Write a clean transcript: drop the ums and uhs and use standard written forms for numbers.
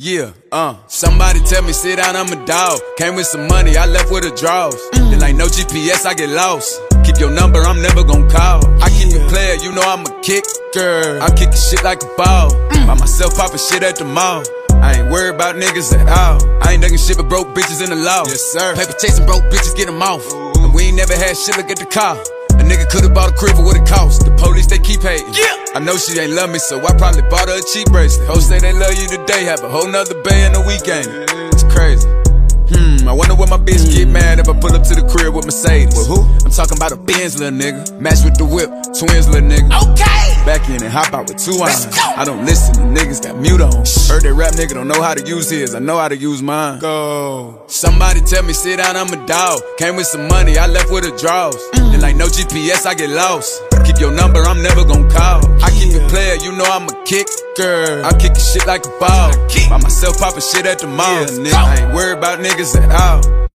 Somebody tell me sit down, I'm a dog. Came with some money, I left with a draws. There ain't no GPS, I get lost. Keep your number, I'm never gon' call. I keep it player, you know I'm a kicker. I'm kicking shit like a ball. By myself poppin' shit at the mall. I ain't worried about niggas at all. I ain't duckin' shit but broke bitches in the law. Yes, sir. Paper chasing broke bitches, get them off. And we ain't never had shit, look at the car. A nigga could've bought a crib for what it cost. The police, they keep hating. I know she ain't love me, so I probably bought her a cheap bracelet. Hoes say they love you today, have a whole nother bay in the weekend. It's crazy. I wonder what my bitch get mad if I pull up to the crib with Mercedes. With who? I'm talking about a Benz, little nigga. Match with the whip, twins, little nigga. Okay. Back in and hop out with 2 irons. I don't listen, the niggas got mute on. Heard that rap nigga don't know how to use his, I know how to use mine. Go. Somebody tell me sit down, I'm a dog. Came with some money, I left with a draws. There ain't no GPS, I get lost. Keep your number, I'm never gon' call. I keep it player, you know I'm a kicker. I'm kicking shit like a ball. By myself poppin' shit at the mall. I ain't worried about niggas at all.